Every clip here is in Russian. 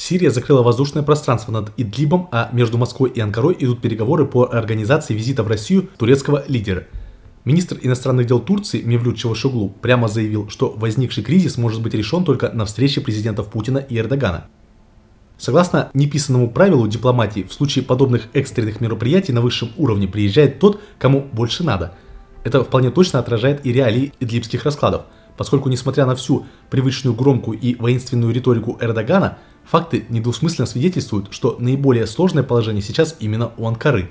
Сирия закрыла воздушное пространство над Идлибом, а между Москвой и Анкарой идут переговоры по организации визита в Россию турецкого лидера. Министр иностранных дел Турции Мевлют Чавушоглу прямо заявил, что возникший кризис может быть решен только на встрече президентов Путина и Эрдогана. Согласно неписанному правилу дипломатии, в случае подобных экстренных мероприятий на высшем уровне приезжает тот, кому больше надо. Это вполне точно отражает и реалии идлибских раскладов, поскольку, несмотря на всю привычную громкую и воинственную риторику Эрдогана, факты недвусмысленно свидетельствуют, что наиболее сложное положение сейчас именно у Анкары.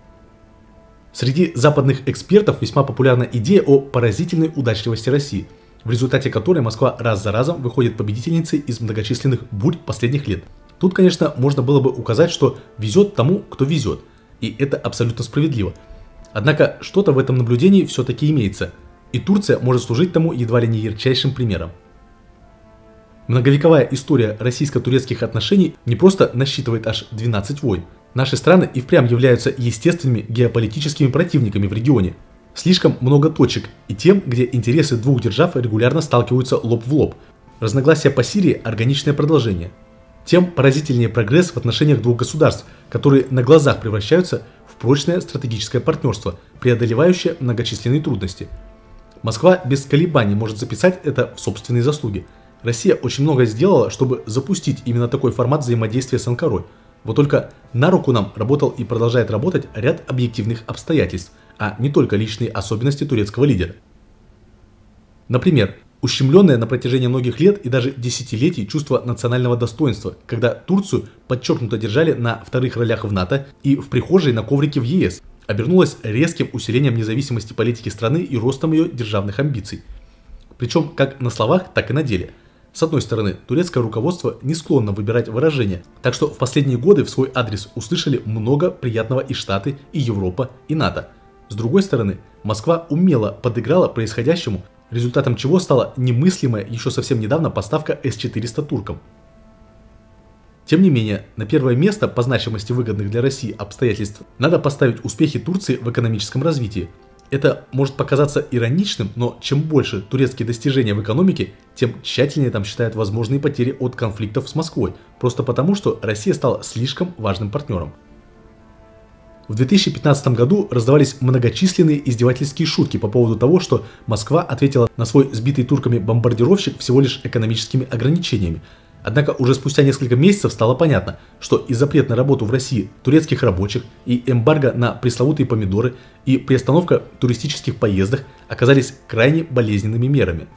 Среди западных экспертов весьма популярна идея о поразительной удачливости России, в результате которой Москва раз за разом выходит победительницей из многочисленных бурь последних лет. Тут, конечно, можно было бы указать, что везет тому, кто везет, и это абсолютно справедливо. Однако что-то в этом наблюдении все-таки имеется, и Турция может служить тому едва ли не ярчайшим примером. Многовековая история российско-турецких отношений не просто насчитывает аж 12 войн. Наши страны и впрямь являются естественными геополитическими противниками в регионе. Слишком много точек и тем, где интересы двух держав регулярно сталкиваются лоб в лоб. Разногласия по Сирии – органичное продолжение. Тем поразительнее прогресс в отношениях двух государств, которые на глазах превращаются в прочное стратегическое партнерство, преодолевающее многочисленные трудности. Москва без колебаний может записать это в собственные заслуги. Россия очень много сделала, чтобы запустить именно такой формат взаимодействия с Анкарой. Вот только на руку нам работал и продолжает работать ряд объективных обстоятельств, а не только личные особенности турецкого лидера. Например, ущемленное на протяжении многих лет и даже десятилетий чувство национального достоинства, когда Турцию подчеркнуто держали на вторых ролях в НАТО и в прихожей на коврике в ЕС, обернулось резким усилением независимости политики страны и ростом ее державных амбиций. Причем как на словах, так и на деле. С одной стороны, турецкое руководство не склонно выбирать выражения, так что в последние годы в свой адрес услышали много приятного и Штаты, и Европа, и НАТО. С другой стороны, Москва умело подыграла происходящему, результатом чего стала немыслимая еще совсем недавно поставка С-400 туркам. Тем не менее, на первое место по значимости выгодных для России обстоятельств надо поставить успехи Турции в экономическом развитии. Это может показаться ироничным, но чем больше турецкие достижения в экономике, тем тщательнее там считают возможные потери от конфликтов с Москвой, просто потому, что Россия стала слишком важным партнером. В 2015 году раздавались многочисленные издевательские шутки по поводу того, что Москва ответила на свой сбитый турками бомбардировщик всего лишь экономическими ограничениями. Однако уже спустя несколько месяцев стало понятно, что и запрет на работу в России турецких рабочих, и эмбарго на пресловутые помидоры, и приостановка туристических поездок оказались крайне болезненными мерами.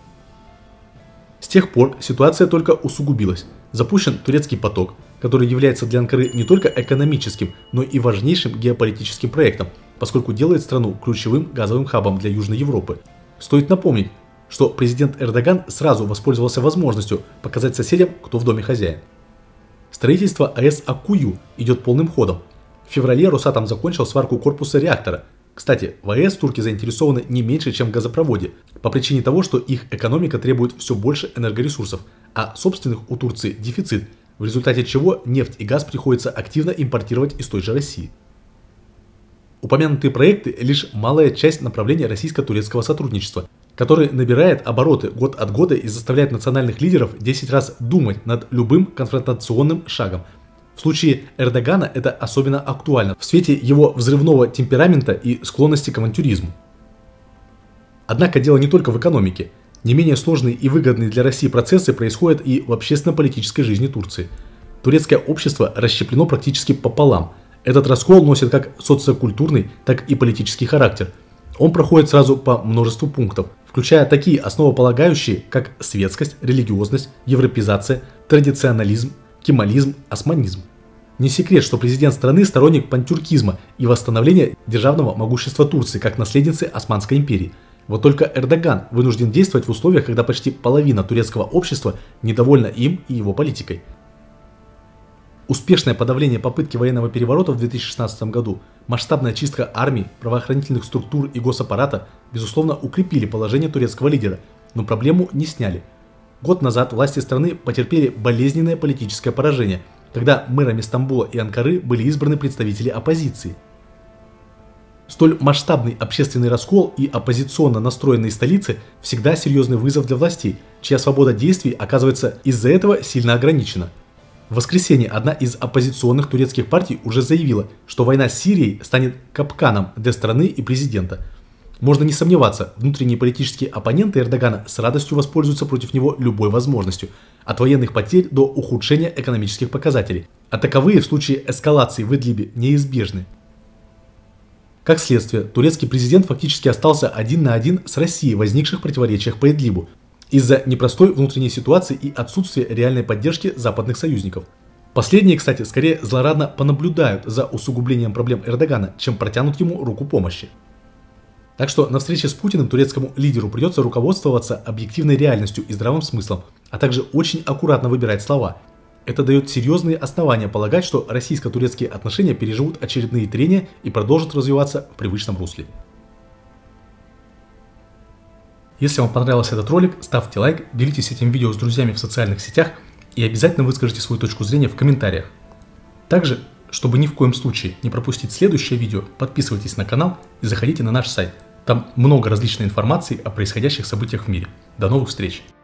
С тех пор ситуация только усугубилась. Запущен турецкий поток, который является для Анкары не только экономическим, но и важнейшим геополитическим проектом, поскольку делает страну ключевым газовым хабом для Южной Европы. Стоит напомнить, что президент Эрдоган сразу воспользовался возможностью показать соседям, кто в доме хозяин. Строительство АЭС Аккую идет полным ходом. В феврале Росатом закончил сварку корпуса реактора. Кстати, в АЭС турки заинтересованы не меньше, чем в газопроводе, по причине того, что их экономика требует все больше энергоресурсов, а собственных у Турции дефицит, в результате чего нефть и газ приходится активно импортировать из той же России. Упомянутые проекты – лишь малая часть направления российско-турецкого сотрудничества, который набирает обороты год от года и заставляет национальных лидеров 10 раз думать над любым конфронтационным шагом. В случае Эрдогана это особенно актуально в свете его взрывного темперамента и склонности к авантюризму. Однако дело не только в экономике. Не менее сложные и выгодные для России процессы происходят и в общественно-политической жизни Турции. Турецкое общество расщеплено практически пополам. Этот раскол носит как социокультурный, так и политический характер. Он проходит сразу по множеству пунктов, включая такие основополагающие, как светскость, религиозность, европеизация, традиционализм, кемализм, османизм. Не секрет, что президент страны сторонник пантюркизма и восстановления державного могущества Турции как наследницы Османской империи. Вот только Эрдоган вынужден действовать в условиях, когда почти половина турецкого общества недовольна им и его политикой. Uспешное подавление попытки военного переворота в 2016 году, масштабная чистка армии, правоохранительных структур и госаппарата, безусловно, укрепили положение турецкого лидера, но проблему не сняли. Год назад власти страны потерпели болезненное политическое поражение, когда мэрами Стамбула и Анкары были избраны представители оппозиции. Столь масштабный общественный раскол и оппозиционно настроенные столицы всегда серьезный вызов для властей, чья свобода действий оказывается из-за этого сильно ограничена. В воскресенье одна из оппозиционных турецких партий уже заявила, что война с Сирией станет капканом для страны и президента. Можно не сомневаться, внутренние политические оппоненты Эрдогана с радостью воспользуются против него любой возможностью, от военных потерь до ухудшения экономических показателей, а таковые в случае эскалации в Идлибе неизбежны. Как следствие, турецкий президент фактически остался один на один с Россией в возникших противоречиях по Идлибу из-за непростой внутренней ситуации и отсутствия реальной поддержки западных союзников. Последние, кстати, скорее злорадно понаблюдают за усугублением проблем Эрдогана, чем протянут ему руку помощи. Так что на встрече с Путиным турецкому лидеру придется руководствоваться объективной реальностью и здравым смыслом, а также очень аккуратно выбирать слова. Это дает серьезные основания полагать, что российско-турецкие отношения переживут очередные трения и продолжат развиваться в привычном русле. Если вам понравился этот ролик, ставьте лайк, делитесь этим видео с друзьями в социальных сетях и обязательно выскажите свою точку зрения в комментариях. Также, чтобы ни в коем случае не пропустить следующее видео, подписывайтесь на канал и заходите на наш сайт. Там много различной информации о происходящих событиях в мире. До новых встреч!